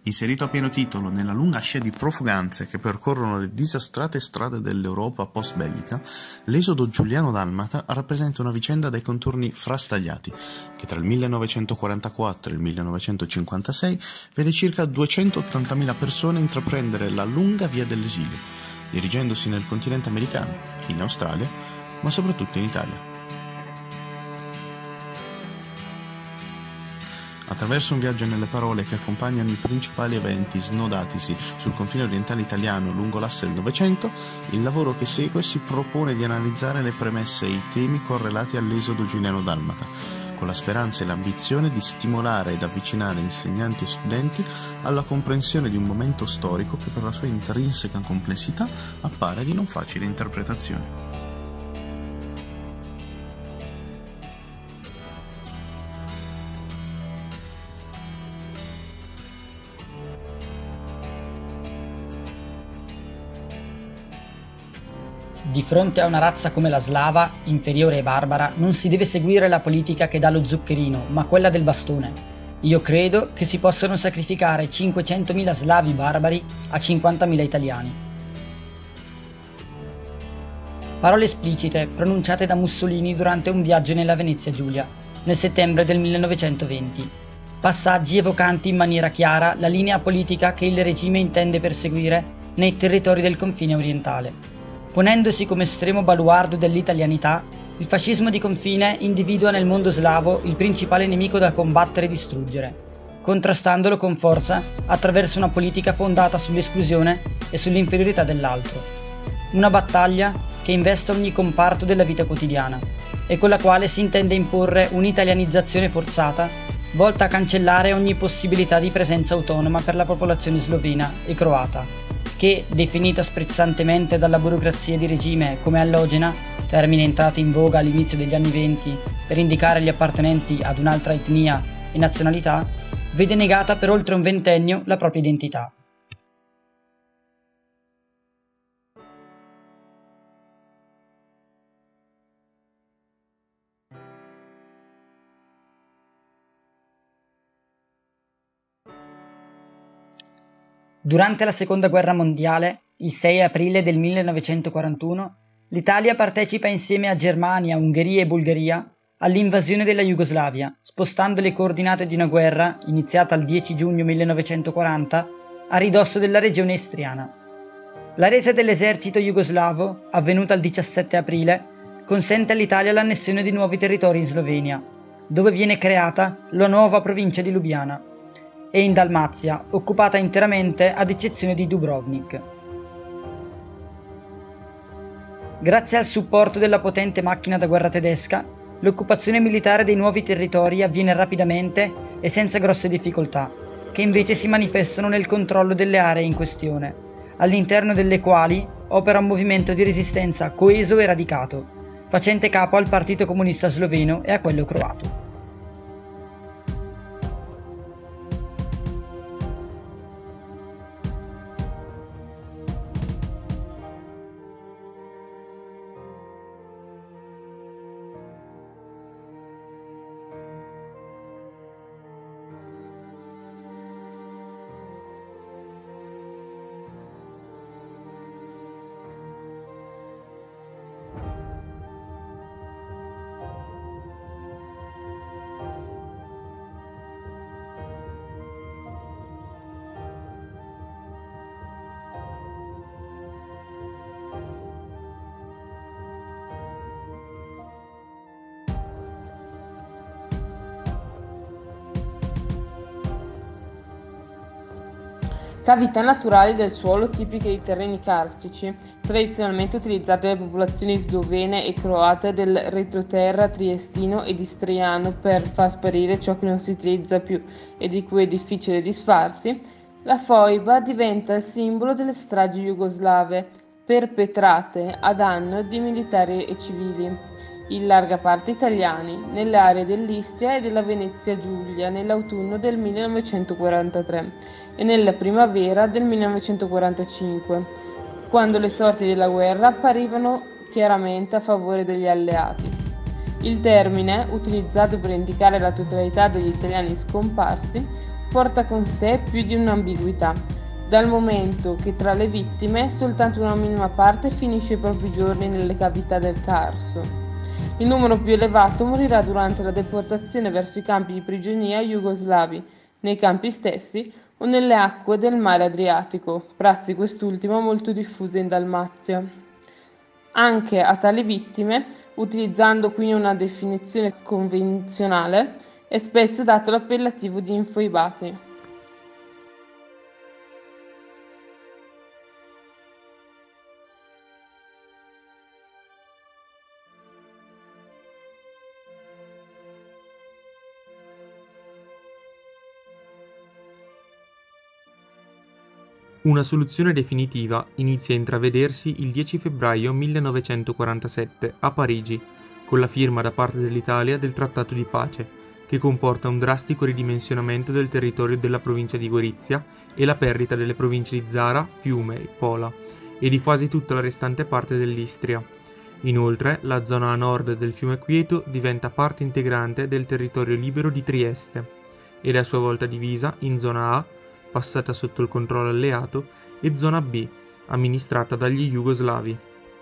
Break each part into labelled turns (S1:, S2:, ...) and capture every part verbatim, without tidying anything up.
S1: Inserito a pieno titolo nella lunga scia di profuganze che percorrono le disastrate strade dell'Europa post-bellica, l'esodo giuliano-dalmata rappresenta una vicenda dai contorni frastagliati, che tra il millenovecentoquarantaquattro e il millenovecentocinquantasei vede circa duecentottantamila persone intraprendere la lunga via dell'esilio, dirigendosi nel continente americano, in Australia, ma soprattutto in Italia. Attraverso un viaggio nelle parole che accompagnano i principali eventi snodatisi sul confine orientale italiano lungo l'asse del Novecento, il lavoro che segue si propone di analizzare le premesse e i temi correlati all'esodo giuliano-dalmata, con la speranza e l'ambizione di stimolare ed avvicinare insegnanti e studenti alla comprensione di un momento storico che per la sua intrinseca complessità appare di non facile interpretazione.
S2: Di fronte a una razza come la slava, inferiore e barbara, non si deve seguire la politica che dà lo zuccherino, ma quella del bastone. Io credo che si possano sacrificare cinquecentomila slavi barbari a cinquantamila italiani. Parole esplicite pronunciate da Mussolini durante un viaggio nella Venezia Giulia, nel settembre del millenovecentoventi. Passaggi evocanti in maniera chiara la linea politica che il regime intende perseguire nei territori del confine orientale. Ponendosi come estremo baluardo dell'italianità, il fascismo di confine individua nel mondo slavo il principale nemico da combattere e distruggere, contrastandolo con forza attraverso una politica fondata sull'esclusione e sull'inferiorità dell'altro. Una battaglia che investe ogni comparto della vita quotidiana e con la quale si intende imporre un'italianizzazione forzata volta a cancellare ogni possibilità di presenza autonoma per la popolazione slovena e croata, che, definita sprezzantemente dalla burocrazia di regime come allogena, termine entrato in voga all'inizio degli anni venti per indicare gli appartenenti ad un'altra etnia e nazionalità, vede negata per oltre un ventennio la propria identità. Durante la Seconda Guerra Mondiale, il sei aprile del millenovecentoquarantuno, l'Italia partecipa insieme a Germania, Ungheria e Bulgaria all'invasione della Jugoslavia, spostando le coordinate di una guerra, iniziata il dieci giugno millenovecentoquaranta, a ridosso della regione istriana. La resa dell'esercito jugoslavo, avvenuta il diciassette aprile, consente all'Italia l'annessione di nuovi territori in Slovenia, dove viene creata la nuova provincia di Lubiana, e in Dalmazia, occupata interamente ad eccezione di Dubrovnik. Grazie al supporto della potente macchina da guerra tedesca, l'occupazione militare dei nuovi territori avviene rapidamente e senza grosse difficoltà, che invece si manifestano nel controllo delle aree in questione, all'interno delle quali opera un movimento di resistenza coeso e radicato, facente capo al Partito Comunista Sloveno e a quello croato.
S3: Cavità naturali del suolo tipiche di terreni carsici, tradizionalmente utilizzate dalle popolazioni slovene e croate del retroterra triestino ed istriano per far sparire ciò che non si utilizza più e di cui è difficile disfarsi, la foiba diventa il simbolo delle stragi jugoslave perpetrate a danno di militari e civili, in larga parte italiani, nelle aree dell'Istria e della Venezia Giulia nell'autunno del millenovecentoquarantatré e nella primavera del millenovecentoquarantacinque, quando le sorti della guerra apparivano chiaramente a favore degli alleati. Il termine, utilizzato per indicare la totalità degli italiani scomparsi, porta con sé più di un'ambiguità, dal momento che tra le vittime soltanto una minima parte finisce i propri giorni nelle cavità del Carso. Il numero più elevato morirà durante la deportazione verso i campi di prigionia jugoslavi, nei campi stessi o nelle acque del mare Adriatico, prassi quest'ultima molto diffusa in Dalmazia. Anche a tali vittime, utilizzando quindi una definizione convenzionale, è spesso dato l'appellativo di infoibati.
S4: Una soluzione definitiva inizia a intravedersi il dieci febbraio millenovecentoquarantasette a Parigi, con la firma da parte dell'Italia del Trattato di pace, che comporta un drastico ridimensionamento del territorio della provincia di Gorizia e la perdita delle province di Zara, Fiume e Pola, e di quasi tutta la restante parte dell'Istria. Inoltre, la zona a nord del fiume Quieto diventa parte integrante del territorio libero di Trieste, ed è a sua volta divisa in zona A, passata sotto il controllo alleato, e zona B, amministrata dagli jugoslavi.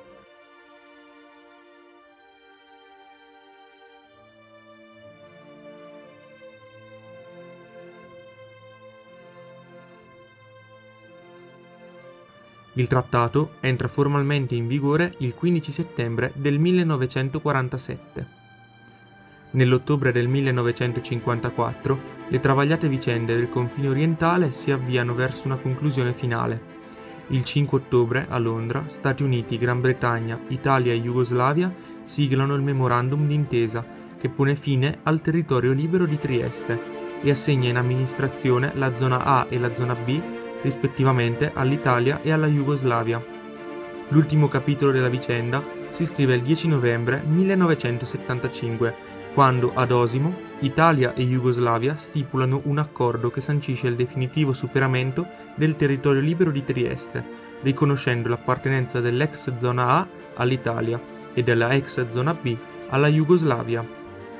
S4: Il trattato entra formalmente in vigore il quindici settembre del millenovecentoquarantasette. Nell'ottobre del millenovecentocinquantaquattro le travagliate vicende del confine orientale si avviano verso una conclusione finale. Il cinque ottobre, a Londra, Stati Uniti, Gran Bretagna, Italia e Jugoslavia siglano il memorandum d'intesa che pone fine al territorio libero di Trieste e assegna in amministrazione la zona A e la zona B rispettivamente all'Italia e alla Jugoslavia. L'ultimo capitolo della vicenda si scrive il dieci novembre millenovecentosettantacinque, quando ad Osimo Italia e Jugoslavia stipulano un accordo che sancisce il definitivo superamento del territorio libero di Trieste, riconoscendo l'appartenenza dell'ex zona A all'Italia e della ex zona B alla Jugoslavia.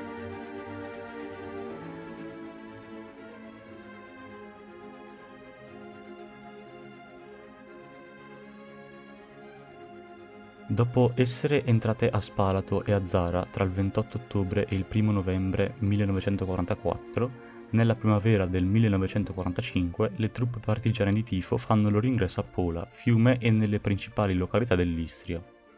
S5: Dopo essere entrate a Spalato e a Zara tra il ventotto ottobre e il primo novembre millenovecentoquarantaquattro, nella primavera del millenovecentoquarantacinque le truppe partigiane di tifo fanno il loro ingresso a Pola, Fiume e nelle principali località dell'Istria.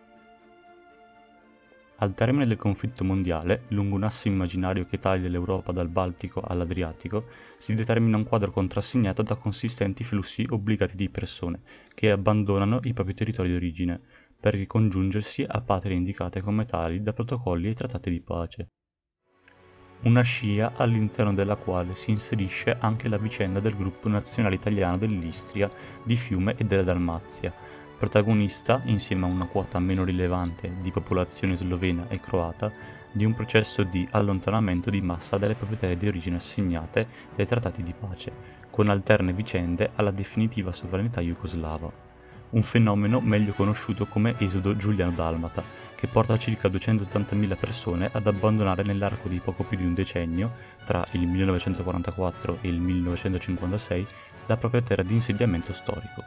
S5: Al termine del conflitto mondiale, lungo un asse immaginario che taglia l'Europa dal Baltico all'Adriatico, si determina un quadro contrassegnato da consistenti flussi obbligati di persone che abbandonano i propri territori di origine, per ricongiungersi a patrie indicate come tali da protocolli e trattati di pace. Una scia all'interno della quale si inserisce anche la vicenda del gruppo nazionale italiano dell'Istria, di Fiume e della Dalmazia, protagonista, insieme a una quota meno rilevante di popolazione slovena e croata, di un processo di allontanamento di massa dalle proprietà di origine assegnate dai trattati di pace, con alterne vicende alla definitiva sovranità jugoslava. Un fenomeno meglio conosciuto come esodo giuliano-dalmata, che porta circa duecentottantamila persone ad abbandonare nell'arco di poco più di un decennio, tra il millenovecentoquarantaquattro e il millenovecentocinquantasei, la propria terra di insediamento storico.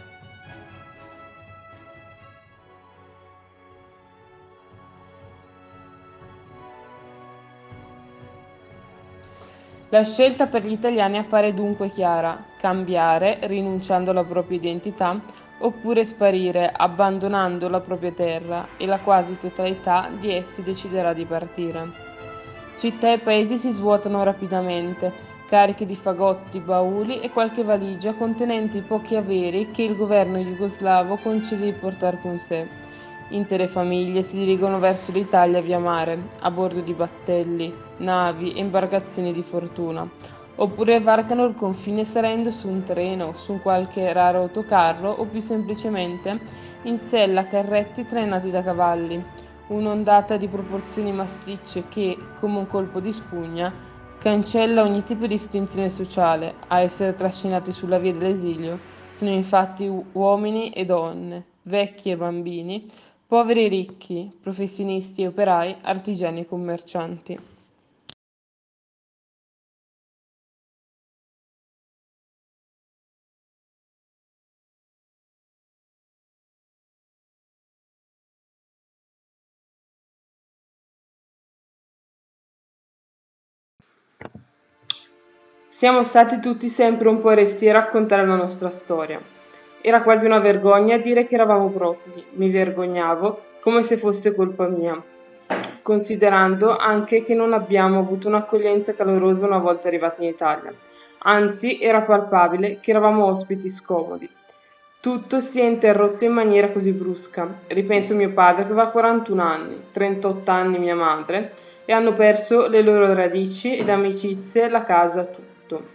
S3: La scelta per gli italiani appare dunque chiara: cambiare, rinunciando alla propria identità, oppure sparire, abbandonando la propria terra, e la quasi totalità di essi deciderà di partire. Città e paesi si svuotano rapidamente, carichi di fagotti, bauli e qualche valigia contenenti i pochi averi che il governo jugoslavo concede di portare con sé. Intere famiglie si dirigono verso l'Italia via mare, a bordo di battelli, navi e imbarcazioni di fortuna, oppure varcano il confine salendo su un treno, su qualche raro autocarro o più semplicemente in sella carretti trainati da cavalli, un'ondata di proporzioni massicce che, come un colpo di spugna, cancella ogni tipo di distinzione sociale. A essere trascinati sulla via dell'esilio sono infatti uomini e donne, vecchi e bambini, poveri e ricchi, professionisti e operai, artigiani e commercianti. Siamo stati tutti sempre un po' resti a raccontare la nostra storia. Era quasi una vergogna dire che eravamo profughi, mi vergognavo come se fosse colpa mia, considerando anche che non abbiamo avuto un'accoglienza calorosa una volta arrivati in Italia. Anzi, era palpabile che eravamo ospiti scomodi. Tutto si è interrotto in maniera così brusca. Ripenso a mio padre che aveva quarantuno anni, trentotto anni mia madre, e hanno perso le loro radici, le amicizie, la casa, tutto.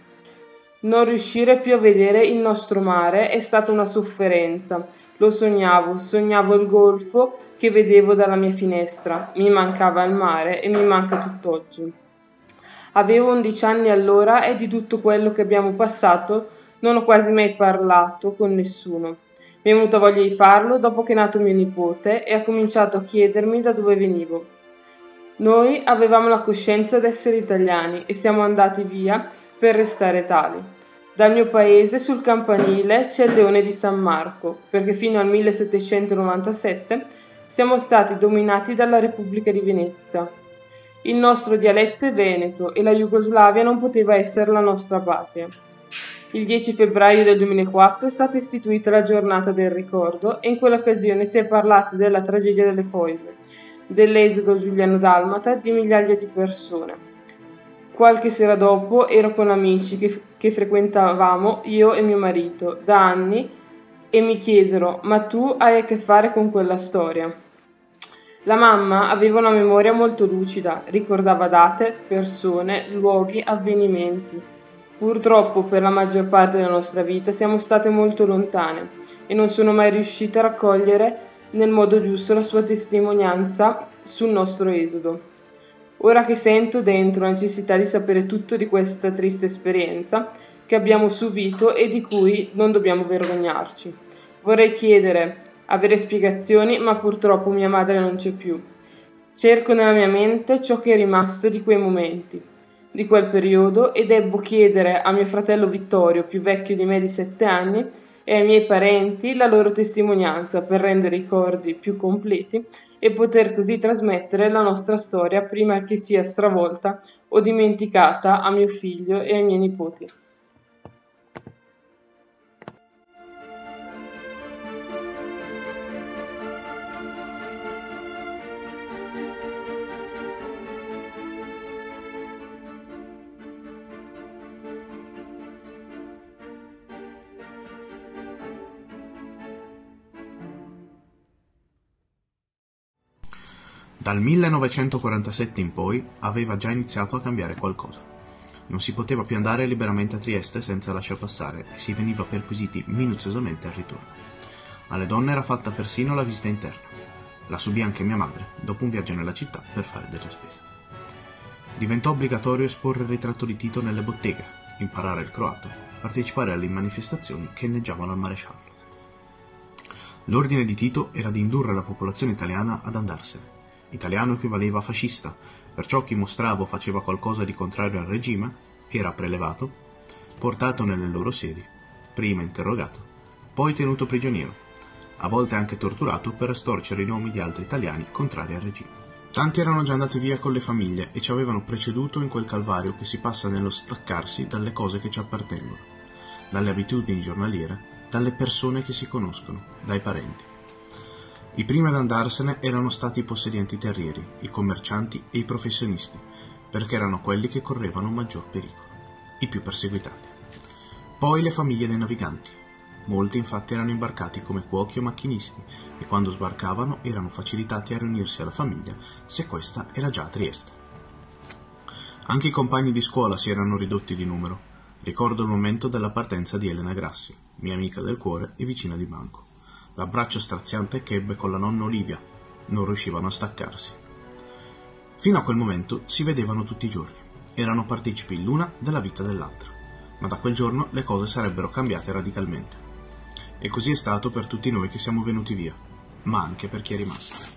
S3: Non riuscire più a vedere il nostro mare è stata una sofferenza. Lo sognavo, sognavo il golfo che vedevo dalla mia finestra. Mi mancava il mare e mi manca tutt'oggi. Avevo undici anni allora e di tutto quello che abbiamo passato non ho quasi mai parlato con nessuno. Mi è venuta voglia di farlo dopo che è nato mio nipote e ha cominciato a chiedermi da dove venivo. Noi avevamo la coscienza d'essere italiani e siamo andati via per restare tali. Dal mio paese sul campanile c'è il leone di San Marco, perché fino al millesettecentonovantasette siamo stati dominati dalla Repubblica di Venezia. Il nostro dialetto è veneto e la Jugoslavia non poteva essere la nostra patria. Il dieci febbraio del duemilaquattro è stata istituita la giornata del ricordo e in quell'occasione si è parlato della tragedia delle foibe, dell'esodo giuliano-dalmata di migliaia di persone. Qualche sera dopo ero con amici che, che frequentavamo io e mio marito da anni e mi chiesero: ma tu hai a che fare con quella storia? La mamma aveva una memoria molto lucida, ricordava date, persone, luoghi, avvenimenti. Purtroppo per la maggior parte della nostra vita siamo state molto lontane e non sono mai riuscite a raccogliere nel modo giusto la sua testimonianza sul nostro esodo. Ora che sento dentro la necessità di sapere tutto di questa triste esperienza che abbiamo subito e di cui non dobbiamo vergognarci, vorrei chiedere, avere spiegazioni, ma purtroppo mia madre non c'è più. Cerco nella mia mente ciò che è rimasto di quei momenti, di quel periodo, e debbo chiedere a mio fratello Vittorio, più vecchio di me di sette anni, e ai miei parenti la loro testimonianza per rendere i ricordi più completi e poter così trasmettere la nostra storia prima che sia stravolta o dimenticata a mio figlio e ai miei nipoti.
S1: Dal millenovecentoquarantasette in poi aveva già iniziato a cambiare qualcosa. Non si poteva più andare liberamente a Trieste senza lasciar passare e si veniva perquisiti minuziosamente al ritorno. Alle donne era fatta persino la visita interna. La subì anche mia madre, dopo un viaggio nella città per fare delle spese. Diventò obbligatorio esporre il ritratto di Tito nelle botteghe, imparare il croato, partecipare alle manifestazioni che inneggiavano al maresciallo. L'ordine di Tito era di indurre la popolazione italiana ad andarsene. Italiano equivaleva a fascista, perciò chi mostrava o faceva qualcosa di contrario al regime era prelevato, portato nelle loro sedi, prima interrogato, poi tenuto prigioniero, a volte anche torturato per estorcere i nomi di altri italiani contrari al regime. Tanti erano già andati via con le famiglie e ci avevano preceduto in quel calvario che si passa nello staccarsi dalle cose che ci appartengono, dalle abitudini giornaliere, dalle persone che si conoscono, dai parenti. I primi ad andarsene erano stati i possedienti terrieri, i commercianti e i professionisti, perché erano quelli che correvano maggior pericolo, i più perseguitati. Poi le famiglie dei naviganti. Molti infatti erano imbarcati come cuochi o macchinisti e quando sbarcavano erano facilitati a riunirsi alla famiglia se questa era già a Trieste. Anche i compagni di scuola si erano ridotti di numero. Ricordo il momento della partenza di Elena Grassi, mia amica del cuore e vicina di banco. L'abbraccio straziante che ebbe con la nonna Olivia, non riuscivano a staccarsi. Fino a quel momento si vedevano tutti i giorni, erano partecipi l'una della vita dell'altra, ma da quel giorno le cose sarebbero cambiate radicalmente. E così è stato per tutti noi che siamo venuti via, ma anche per chi è rimasto.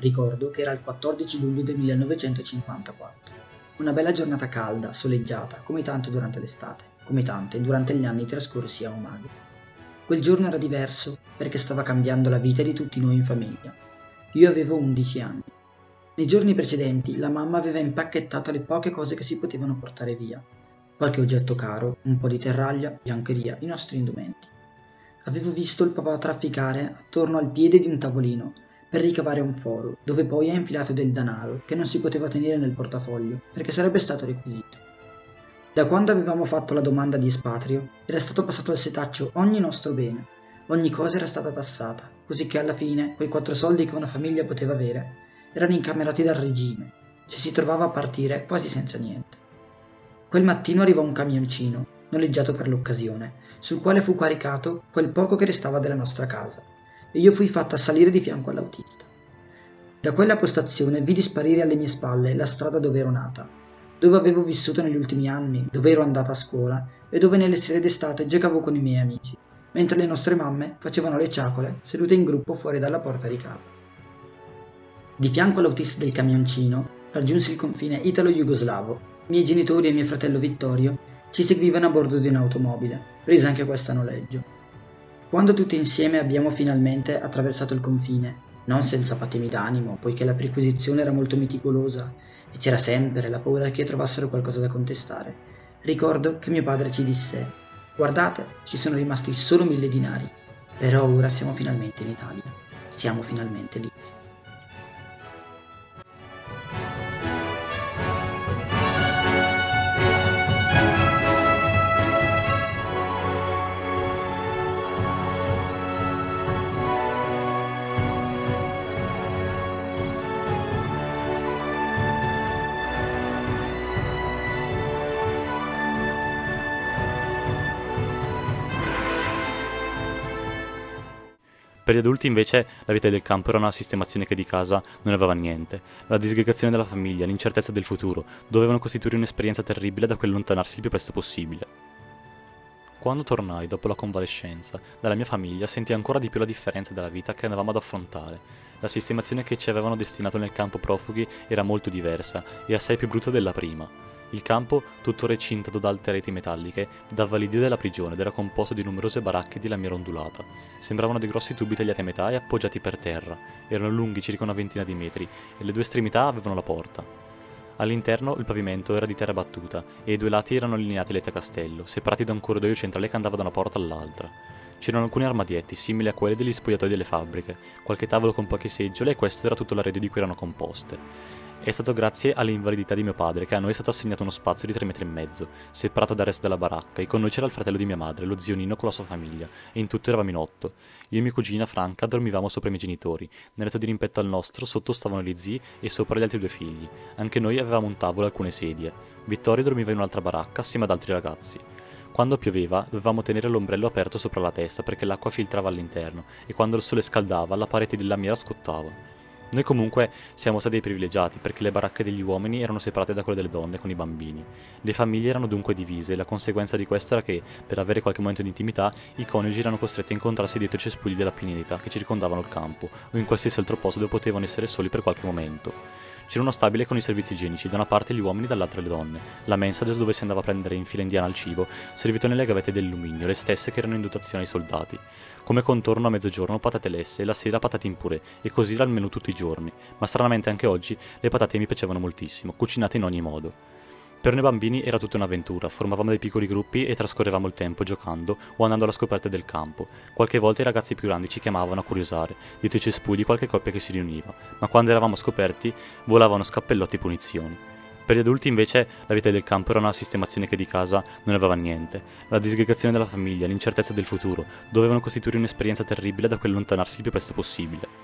S2: Ricordo che era il quattordici luglio del millenovecentocinquantaquattro. Una bella giornata calda, soleggiata, come tante durante l'estate, come tante durante gli anni trascorsi a Umago. Quel giorno era diverso perché stava cambiando la vita di tutti noi in famiglia. Io avevo undici anni. Nei giorni precedenti la mamma aveva impacchettato le poche cose che si potevano portare via. Qualche oggetto caro, un po' di terraglia, biancheria, i nostri indumenti. Avevo visto il papà trafficare attorno al piede di un tavolino per ricavare un foro, dove poi ha infilato del denaro che non si poteva tenere nel portafoglio perché sarebbe stato requisito. Da quando avevamo fatto la domanda di espatrio era stato passato al setaccio ogni nostro bene, ogni cosa era stata tassata, così che alla fine quei quattro soldi che una famiglia poteva avere erano incamerati dal regime, ci si trovava a partire quasi senza niente. Quel mattino arrivò un camioncino, noleggiato per l'occasione, sul quale fu caricato quel poco che restava della nostra casa, e io fui fatta salire di fianco all'autista. Da quella postazione vidi sparire alle mie spalle la strada dove ero nata, dove avevo vissuto negli ultimi anni, dove ero andata a scuola e dove nelle sere d'estate giocavo con i miei amici, mentre le nostre mamme facevano le ciacole sedute in gruppo fuori dalla porta di casa. Di fianco all'autista del camioncino raggiunsi il confine italo-jugoslavo. I miei genitori e mio fratello Vittorio ci seguivano a bordo di un'automobile, presa anche questa a noleggio. Quando tutti insieme abbiamo finalmente attraversato il confine, non senza patemi d'animo, poiché la perquisizione era molto meticolosa e c'era sempre la paura che trovassero qualcosa da contestare, ricordo che mio padre ci disse: «Guardate, ci sono rimasti solo mille dinari, però ora siamo finalmente in Italia, siamo finalmente liberi».
S5: Per gli adulti invece la vita del campo era una sistemazione che di casa non aveva niente. La disgregazione della famiglia, l'incertezza del futuro, dovevano costituire un'esperienza terribile da cui allontanarsi il più presto possibile. Quando tornai dopo la convalescenza dalla mia famiglia sentii ancora di più la differenza della vita che andavamo ad affrontare. La sistemazione che ci avevano destinato nel campo profughi era molto diversa e assai più brutta della prima. Il campo, tutto recintato da alte reti metalliche, dava l'idea della prigione ed era composto di numerose baracche di lamiera ondulata. Sembravano dei grossi tubi tagliati a metà e appoggiati per terra. Erano lunghi circa una ventina di metri e le due estremità avevano la porta. All'interno il pavimento era di terra battuta e ai due lati erano allineati letti a castello, separati da un corridoio centrale che andava da una porta all'altra. C'erano alcuni armadietti simili a quelli degli spogliatoi delle fabbriche, qualche tavolo con poche seggiole e questo era tutto l'arredo di cui erano composte. È stato grazie all'invalidità di mio padre che a noi è stato assegnato uno spazio di tre metri e mezzo, separato dal resto della baracca, e con noi c'era il fratello di mia madre, lo zio Nino con la sua famiglia, e in tutto eravamo in otto. Io e mia cugina Franca dormivamo sopra i miei genitori, nel letto di rimpetto al nostro sotto stavano gli zii e sopra gli altri due figli. Anche noi avevamo un tavolo e alcune sedie. Vittorio dormiva in un'altra baracca assieme ad altri ragazzi. Quando pioveva dovevamo tenere l'ombrello aperto sopra la testa perché l'acqua filtrava all'interno, e quando il sole scaldava la parete di lamiera scottava. Noi comunque siamo stati privilegiati perché le baracche degli uomini erano separate da quelle delle donne con i bambini. Le famiglie erano dunque divise e la conseguenza di questo era che, per avere qualche momento di intimità, i coniugi erano costretti a incontrarsi dietro i cespugli della pineta che circondavano il campo o in qualsiasi altro posto dove potevano essere soli per qualche momento. C'era uno stabile con i servizi igienici, da una parte gli uomini, dall'altra le donne. La mensa dove si andava a prendere in fila indiana il cibo, servito nelle gavette d'alluminio, le stesse che erano in dotazione ai soldati. Come contorno a mezzogiorno patate lesse e la sera patate in purè, e così era il menù tutti i giorni. Ma stranamente anche oggi le patate mi piacevano moltissimo, cucinate in ogni modo. Per noi bambini era tutta un'avventura, formavamo dei piccoli gruppi e trascorrevamo il tempo giocando o andando alla scoperta del campo. Qualche volta i ragazzi più grandi ci chiamavano a curiosare, dietro i cespugli qualche coppia che si riuniva, ma quando eravamo scoperti volavano scappellotti e punizioni. Per gli adulti invece la vita del campo era una sistemazione che di casa non aveva niente. La disgregazione della famiglia, l'incertezza del futuro, dovevano costituire un'esperienza terribile da cui allontanarsi il più presto possibile.